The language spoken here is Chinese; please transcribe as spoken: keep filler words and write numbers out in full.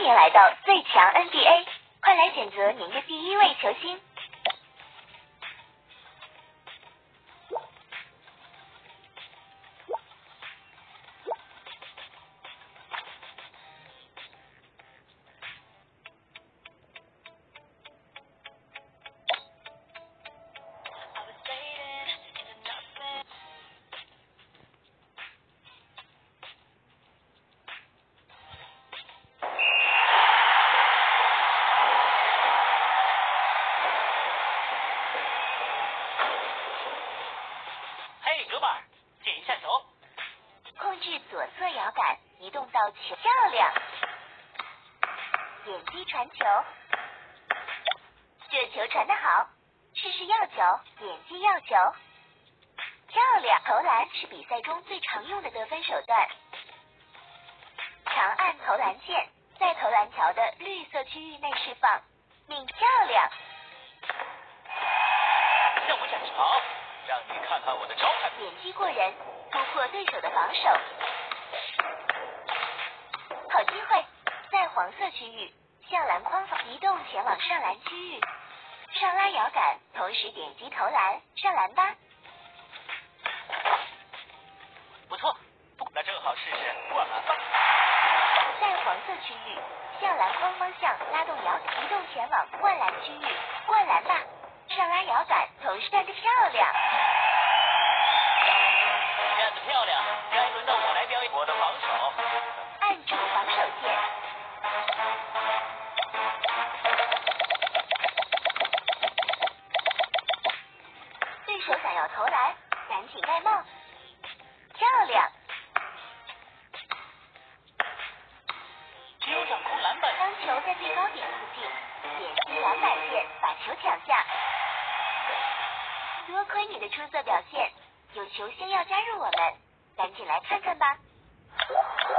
迎来到最强 N B A， 快来选择您的第一位球星。左侧摇杆移动到球，漂亮！点击传球，这球传得好，试试要球，点击要球，漂亮！投篮是比赛中最常用的得分手段，长按投篮键，在投篮条的绿色区域内释放，命漂亮！ 向我展示，让你看看我的招牌。 点击过人，突破对手的防守。好机会，在黄色区域向篮筐移动前往上篮区域，上拉摇杆，同时点击投篮，上篮吧。 不错，那正好试试灌篮吧。 在黄色区域向篮筐方向拉动摇杆，移动前往灌篮区域，灌篮吧，上拉摇杆，同时站得漂亮。 站得漂亮，该轮到我来表演我的防守。 按住防守键，对手想要投篮，赶紧盖帽，漂亮！ 只有掌控篮板。 当球在最高点附近，点击篮板键把球抢下。多亏你的出色表现，有球星要加入我们，赶紧来看看吧。